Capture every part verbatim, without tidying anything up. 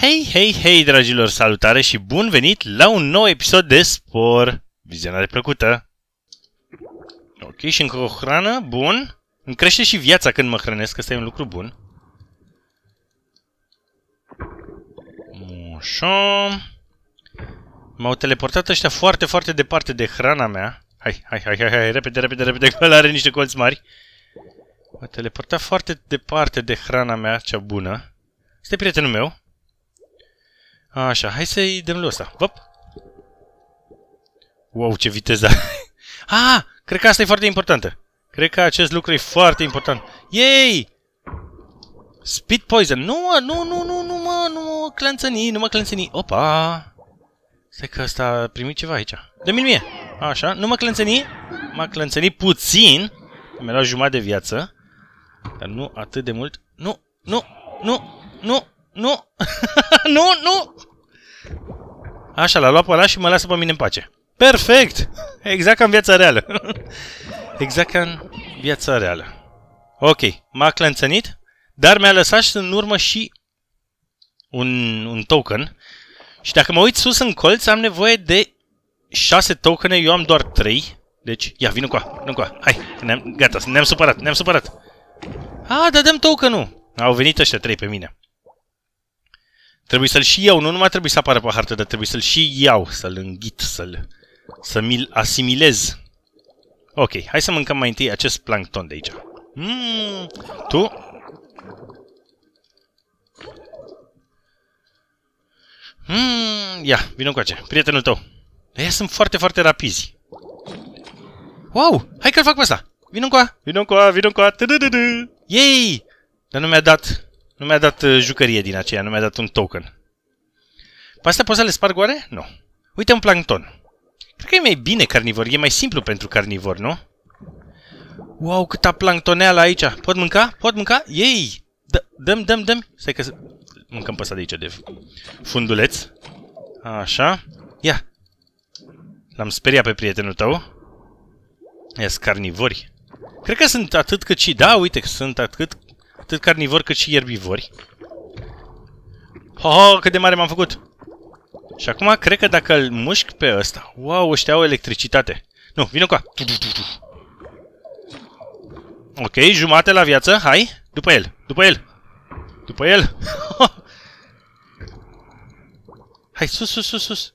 Hei, hei, hei, dragilor, salutare și bun venit la un nou episod de Spor. Vizionare plăcută. Ok, și încă o hrană, bun. Îmi crește și viața când mă hrănesc, ăsta e un lucru bun. Așa. M-au teleportat ăștia foarte, foarte departe de hrana mea. Hai, hai, hai, hai, hai, repede, repede, repede, că ăla are niște colți mari. M-au teleportat foarte departe de hrana mea, cea bună. Este prietenul meu. Așa, hai să-i dăm lui ăsta. Văp. Wow, ce viteză. Ah, cred că asta e foarte importantă. Cred că acest lucru e foarte important. Yay! Speed poison. Nu, nu, nu, nu, nu mă, nu mă clănțăni, nu mă clănțăni. Opa! Stai că ăsta a primit ceva aici. Dă-mi-l mie. Așa, nu mă clănțăni. M-a clănțănit puțin. Mi-a luat jumătate de viață. Dar nu atât de mult. Nu, nu, nu, nu, nu. Nu, nu. Așa, l-a luat pe ăla și mă lasă pe mine în pace. Perfect! Exact ca în viața reală. Exact ca în viața reală. Ok, m-a clănțănit, dar mi-a lăsat în urmă și un, un token. Și dacă mă uit sus în colț, am nevoie de șase tokene, eu am doar trei. Deci, ia, vină cu vină cu Hai, ne-am, gata, ne-am supărat, ne-am supărat. Ah, dar dăm token-ul. Au venit ăștia trei pe mine. Trebuie să-l și iau, nu numai trebuie să apară pe hartă, dar trebuie să-l și iau, să-l înghit, să-l să mi-l asimilez. Ok, hai să mâncăm mai întâi acest plancton de aici. Mm, tu? Mm, ia, vină încoace, prietenul tău. Ei sunt foarte, foarte rapizi. Wow, hai că-l fac pe ăsta. Vină încoa, vină încoa, vină încoa. Yay! Dar nu mi-a dat... Nu mi-a dat uh, jucărie din aceea, nu mi-a dat un token. Pe astea poți să le sparg oare? Nu. Uite un plancton. Cred că e mai bine carnivor, e mai simplu pentru carnivor, nu? Wow, câta planctoneală aici. Pot mânca? Pot mânca? Ei! Dăm, dăm, dăm. Stai că să... Mâncăm pe ăsta de aici, de funduleț. Așa. Ia. L-am speriat pe prietenul tău. Ia-s carnivori. Cred că sunt atât cât și... Da, uite, sunt atât... Atât carnivori cât și ierbivori. Oh, cât de mare m-am făcut! Și acum cred că dacă îl mușc pe ăsta... Wow, ăștia au electricitate. Nu, vină cu Ok, jumate la viață, hai. După el, după el. După el. Hai, sus, sus, sus, sus.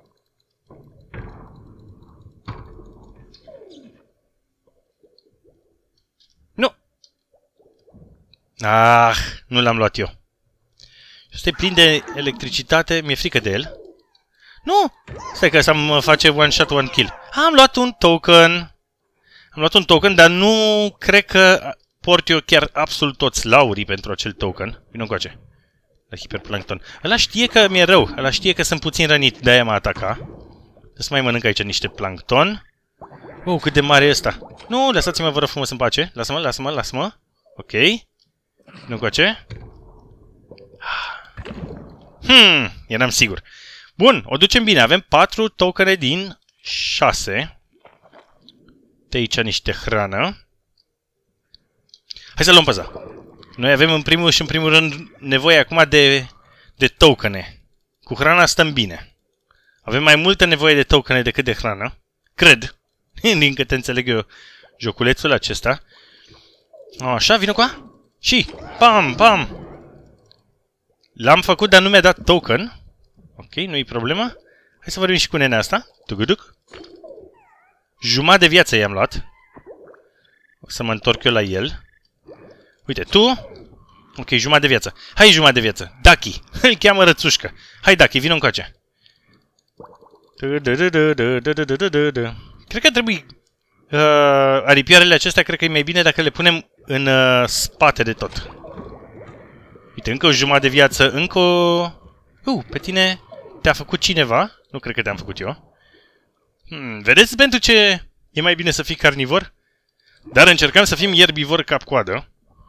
Ah, nu l-am luat eu. Este plin de electricitate, mi-e frică de el. Nu! Stai că ăsta mă face one shot, one kill. Am luat un token. Am luat un token, dar nu cred că port eu chiar absolut toți laurii pentru acel token. Vino încoace. La hiperplankton. Ăla știe că mi-e rău. Ăla știe că sunt puțin rănit, de-aia m-a atacat. Să mai mănânc aici niște plankton. Oh, cât de mare e ăsta. Nu, lăsați-mă, vă rog frumos, în pace. Lasă-mă, lasă-mă, lasă-mă. Ok. Nu cu ce? Hmm, eram sigur. Bun, o ducem bine. Avem patru tokene din șase. De aici niște hrană. Hai să luăm pe ăsta. Noi avem în primul și în primul rând nevoie acum de, de tokene. Cu hrana stăm bine. Avem mai multă nevoie de tokene decât de hrană. Cred. Din câte înțeleg eu joculețul acesta. Așa, vină cu a? Și, pam, pam! L-am făcut, dar nu mi-a dat token. Ok, nu-i problemă. Hai să vorbim și cu nenea asta. Tuguduc. Jumătate de viață i-am luat. O să mă întorc eu la el. Uite, tu. Ok, jumătate de viață. Hai, jumătate de viață. Daki. Îl cheamă Rățușcă. Hai, Daki, vină încoace. Cred că trebuie... Uh, aripioarele acestea cred că e mai bine dacă le punem în uh, spate de tot. Uite, încă o jumătate de viață, încă o... Uh, pe tine te-a făcut cineva? Nu cred că te-am făcut eu. Hmm, vedeți pentru ce e mai bine să fii carnivor? Dar încercăm să fim ierbivori cap-coadă.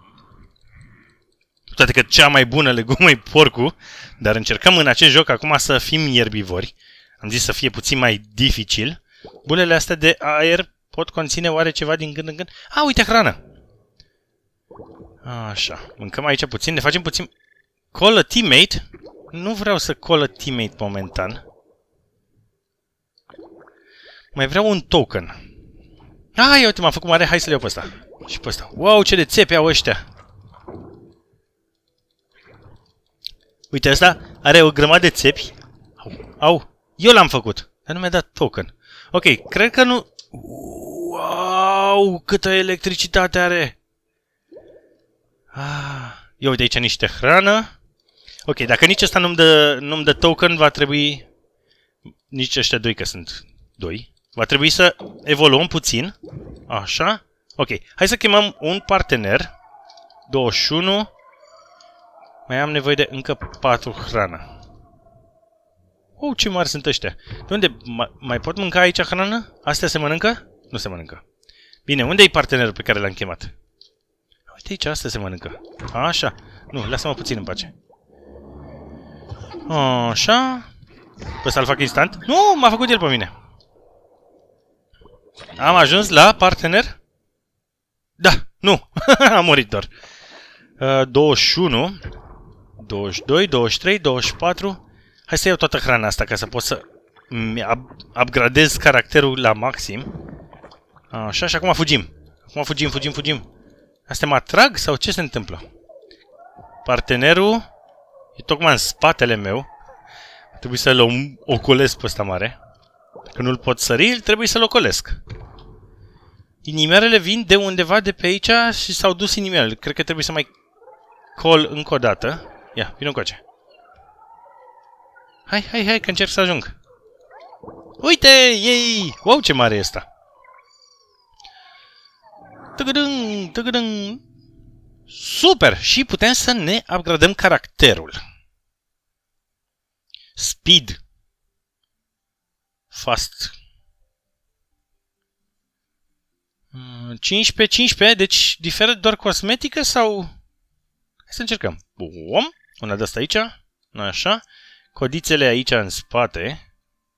Toate că cea mai bună legumă e porcul. Dar încercăm în acest joc acum să fim ierbivori. Am zis să fie puțin mai dificil. Bulele astea de aer pot conține oare ceva din când în când? A, uite, hrană! Așa, mâncăm aici puțin, ne facem puțin... Call a teammate? nu vreau să colă teammate momentan. Mai vreau un token. Ah, ia uite, m-am făcut mare, hai să le iau pe ăsta. Și pe ăsta. Wow, ce de țepi au ăștia. Uite, ăsta are o grămadă de țepi. Au, au. Eu l-am făcut. Dar nu mi-a dat token. Ok, cred că nu... Wow, câtă electricitate are. Ah, ia uite aici niște hrană. Ok, dacă nici ăsta nu-mi dă, nu-mi dă token, va trebui... Nici ăștia doi, că sunt doi. Va trebui să evoluăm puțin. Așa. Ok, hai să chemăm un partener. douăzeci și unu. Mai am nevoie de încă patru hrană. Oh, ce mari sunt ăștia. De unde? Mai, mai pot mânca aici hrană? Astea se mănâncă? Nu se mănâncă. Bine, unde e partenerul pe care l-am chemat? Uite aici, astea se mănâncă. Așa. Nu, lasă-mă puțin în pace. Așa. Păi să-l fac instant? Nu, m-a făcut el pe mine. Am ajuns la partener? Da, nu. Am murit doar. Uh, douăzeci și unu. douăzeci și doi, douăzeci și trei, douăzeci și patru. Hai să iau toată hrana asta ca să pot să upgradez caracterul la maxim. Așa, și acum fugim. Acum fugim, fugim, fugim. Astea mă atrag sau ce se întâmplă? Partenerul e tocmai în spatele meu. Trebuie să-l ocolesc pe ăsta mare. Dacă nu-l pot sări, trebuie să-l ocolesc. Inimioarele vin de undeva de pe aici și s-au dus inimioarele. Cred că trebuie să mai col încă o dată. Ia, vină încoace. Hai, hai, hai, că încerc să ajung. Uite, ei! Wow, ce mare e ăsta! Tăgădâng, tăgădâng. Super! Și putem să ne upgradăm caracterul. Speed. Fast. cincisprezece, cincisprezece, deci diferă doar cosmetică sau... Hai să încercăm. Bum. Una de asta aici. Așa. Codițele aici în spate.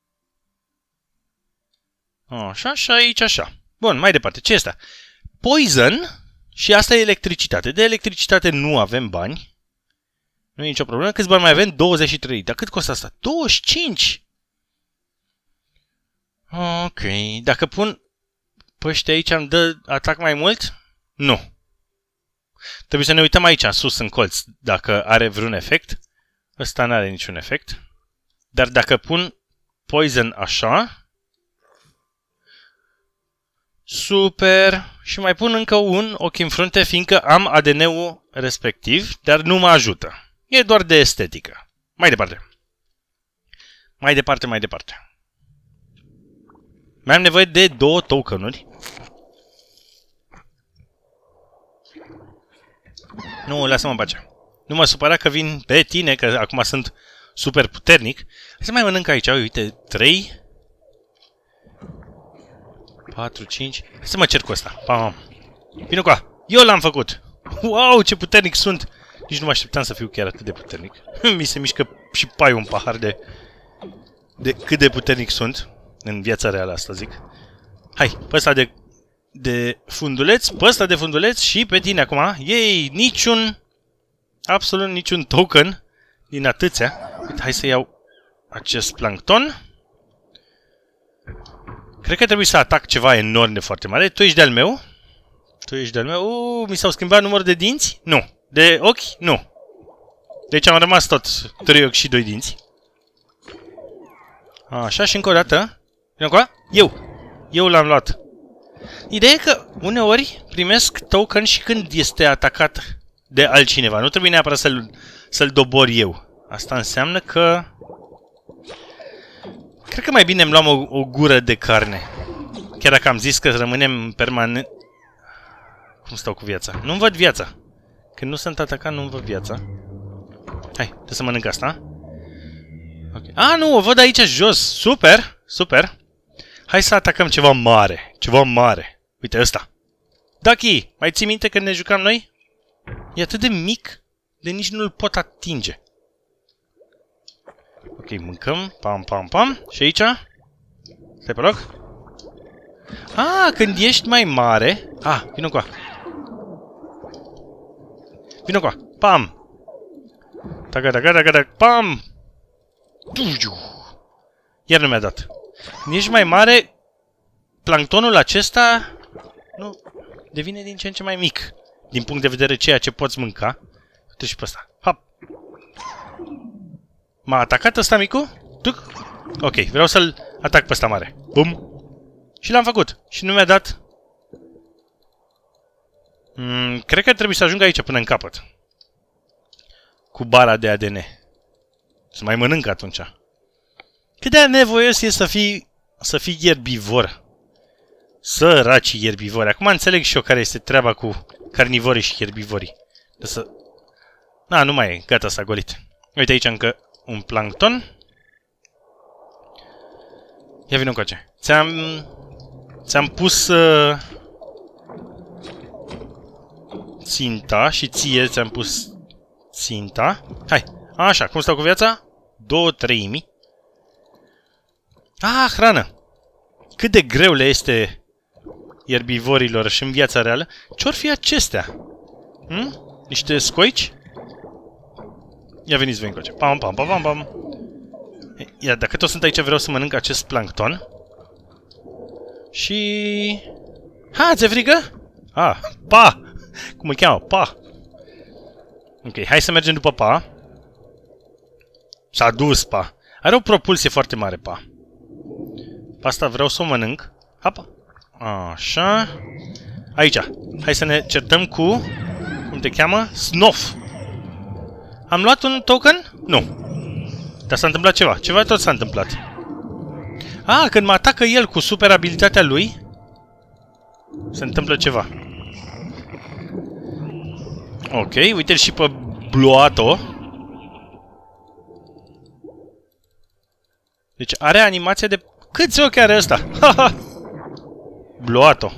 Așa, și aici așa. Bun, mai departe. Ce este asta? Poison și asta e electricitate. De electricitate nu avem bani. Nu e nicio problemă. Câți bani mai avem? douăzeci și trei. Dar cât costă asta? douăzeci și cinci. Ok. Dacă pun pe ăștia aici îmi dă atac mai mult? Nu. Trebuie să ne uităm aici, sus, în colț, dacă are vreun efect. Ăsta nu are niciun efect. Dar dacă pun poison așa... Super! Și mai pun încă un ochi în frunte, fiindcă am A D N-ul respectiv, dar nu mă ajută. E doar de estetică. Mai departe. Mai departe, mai departe. Mai am nevoie de două tokenuri. Nu, lasă-mă în pace. Nu mă supăra că vin pe tine, că acum sunt super puternic. Hai să mai mănânc aici, uite, trei, patru, cinci. Hai să mă cer cu ăsta. Pam. Vino cu a. Eu l-am făcut. Wow, ce puternic sunt. Nici nu mă așteptam să fiu chiar atât de puternic. Mi se mișcă și paiul un pahar de, de cât de puternic sunt. În viața reală asta zic. Hai, pe ăsta de, de funduleț, pe ăsta de funduleț și pe tine acum. Ei, niciun, absolut niciun token din atâția. Uite, hai să iau acest plancton. Cred că trebuie să atac ceva enorm de foarte mare. Tu ești de-al meu? Tu ești de-al meu? Uh, mi s-au schimbat numărul de dinți? Nu. De ochi? Nu. Deci am rămas tot trei ochi și doi dinți. Așa, și încă o dată. Eu. Eu l-am luat. Ideea e că uneori primesc token și când este atacat de altcineva. Nu trebuie neapărat să-l să-l dobor eu. Asta înseamnă că... Cred că mai bine îmi luam o, o gură de carne. Chiar dacă am zis că rămânem permanent... Cum stau cu viața? Nu-mi văd viața. Când nu sunt atacat, nu-mi văd viața. Hai, trebuie să mănânc asta. Okay. A, nu, o văd aici jos. Super, super. Hai să atacăm ceva mare. Ceva mare. Uite, ăsta. Ducky, mai ții minte când ne jucam noi? E atât de mic, de nici nu-l pot atinge. Ok, mâncăm. Pam, pam, pam. Și aici? Stai pe loc. Ah, când ești mai mare... Ah, vină cu a. Vină cu a. Pam. Taca, taca, taca, taca, pam! Iar nu mi-a dat. Când ești mai mare, planctonul acesta nu devine din ce în ce mai mic. Din punct de vedere ceea ce poți mânca. Uite și pe ăsta. Hop! M-a atacat ăsta micu? Tuc? Ok, vreau să-l atac pe ăsta mare. Bum! Și l-am făcut. Și nu mi-a dat... Mm, cred că trebuie să ajung aici până în capăt. Cu bara de A D N. Să mai mănânc atunci. Cât de nevoios e să fii, să fii ierbivor. Săraci ierbivori. Acum înțeleg și eu care este treaba cu carnivorii și ierbivorii. De să... Na, nu mai e. Gata, s-a golit. Uite aici încă un plancton. Ia vină încoace. Ți-am... Ți-am pus... Uh... ținta și ție ți-am pus ținta. Hai, așa, cum stau cu viața? Două treimi. Ah, hrană! Cât de greu le este ierbivorilor și în viața reală. Ce-or fi acestea? Hm? Niște scoici? Ia veniți voi încoace. Pam, pam, pam, pam, pam. Ia, dacă tot sunt aici, vreau să mănânc acest plancton. Și... Ha, ți-e frică? Ah, pa! Cum îl cheamă? Pa! Ok, hai să mergem după Pa. S-a dus Pa. Are o propulsie foarte mare Pa. Pe asta vreau să o mănânc. Hapa. Așa. Aici. Hai să ne certăm cu... Cum te cheamă? Snof. Am luat un token? Nu. Dar s-a întâmplat ceva. Ceva tot s-a întâmplat. Ah, când mă atacă el cu super abilitatea lui, se întâmplă ceva. Ok, uite-l și pe Bloato. Deci are animația de... Câți ochi are ăsta? Bloato.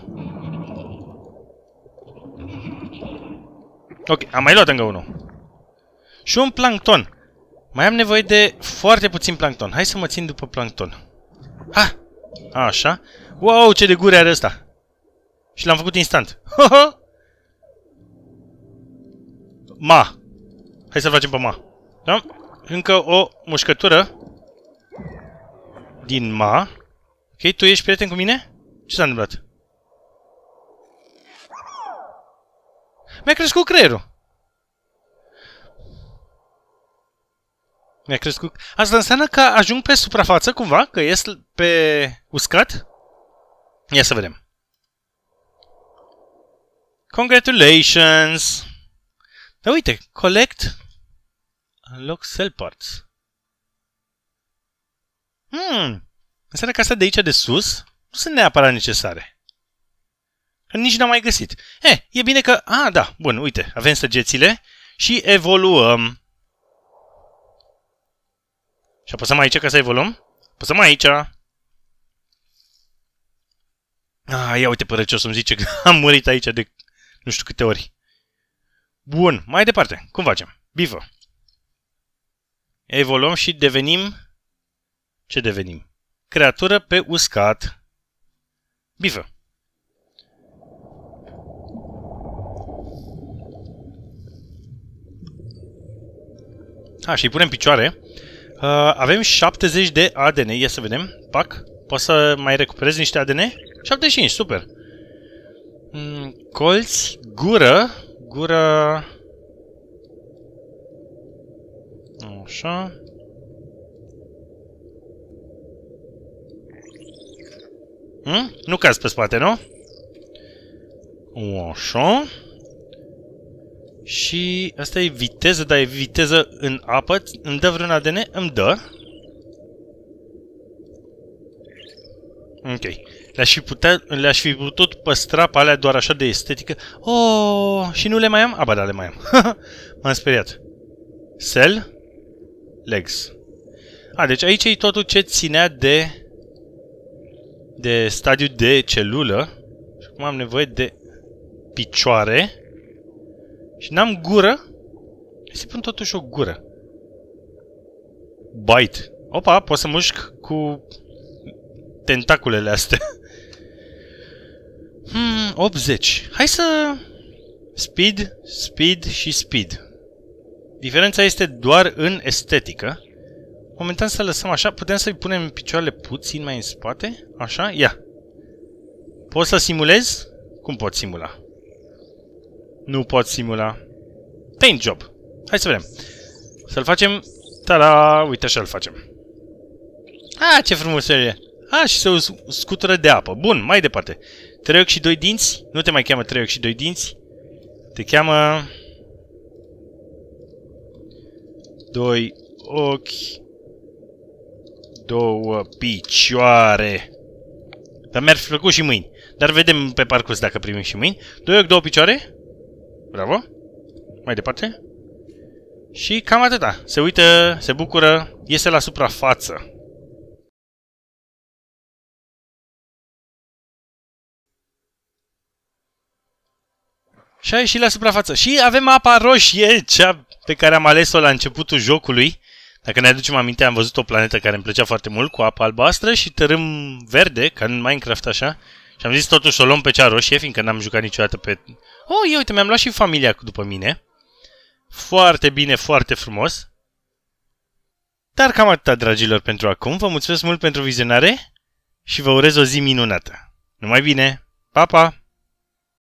Ok, am mai luat încă unul. Și un plancton. Mai am nevoie de foarte puțin plancton. Hai să mă țin după plancton. Ha! Așa. Wow, ce de gure are ăsta. Și l-am făcut instant. Ma. Hai să facem pe Ma. Da? Încă o mușcătură din Ma. Ok, tu ești prieten cu mine? Ce s-a întâmplat? Mi-a crescut creierul. Mi-a crescut... Asta înseamnă că ajung pe suprafață, cumva? Că ies pe uscat? Ia să vedem. Congratulations! Dar uite, collect... Unlock cell parts. Hmm. Înseamnă că astea de aici de sus nu sunt neapărat necesare. Că nici n-am mai găsit. Eh, e bine că... Ah, da, bun, uite, avem săgețile și evoluăm. Și apăsăm aici ca să evoluăm? Apăsăm aici. Ah, ia uite părăcios, îmi zice că am murit aici de nu știu câte ori. Bun, mai departe. Cum facem? Bifă. Evoluăm și devenim... Ce devenim? Creatură pe uscat. Bifă. Ah, și îi punem picioare. Uh, avem șaptezeci de A D N. Ia să vedem. Pac. Poți să mai recuperezi niște A D N? șaptezeci și cinci. Super. Mm, colți. Gură. Gură... Așa. Hmm? Nu cazi pe spate, nu? Așa. Și asta e viteză, dar e viteză în apă. Îmi dă vreun A D N? Îmi dă. Ok. Le-aș fi, putea, le-aș fi putut păstra pe alea doar așa de estetică. Oh, și nu le mai am? Aba, da, le mai am. M-am speriat. Cell. Legs. A, deci aici e totul ce ținea de de stadiu de celulă. Și acum am nevoie de picioare. Și n-am gură. Hai să pun totuși o gură. Bite. Opa, pot să mușc cu tentaculele astea. Hmm, optzeci. Hai să... Speed, speed și speed. Diferența este doar în estetică. Momentan să lăsăm așa. Putem să-i punem picioarele puțin mai în spate? Așa? Ia. Poți să simulezi? Cum pot simula? Nu pot simula. Paint job. Hai să vedem. Să-l facem. Ta-da! Uite așa-l facem. Ah, ce frumos e. Ah, și se scutură de apă. Bun, mai departe. Trei ochi și doi dinți. Nu te mai cheamă trei ochi și doi dinți. Te cheamă... Doi ochi... Două picioare. Dar mi-ar fi plăcut și mâini. Dar vedem pe parcurs dacă primim și mâini. Doi ochi, două picioare. Bravo. Mai departe. Și cam atâta. Se uită, se bucură, iese la suprafață. Și a ieșit la suprafață. Și avem apa roșie, cea pe care am ales-o la începutul jocului. Dacă ne aducem aminte, am văzut o planetă care îmi plăcea foarte mult, cu apă albastră și tărâm verde, ca în Minecraft așa. Și am zis totuși să o luăm pe cea roșie, fiindcă n-am jucat niciodată pe... Oh, ia uite, mi-am luat și familia după mine. Foarte bine, foarte frumos. Dar cam atâta, dragilor, pentru acum. Vă mulțumesc mult pentru vizionare și vă urez o zi minunată. Numai bine! Pa, pa!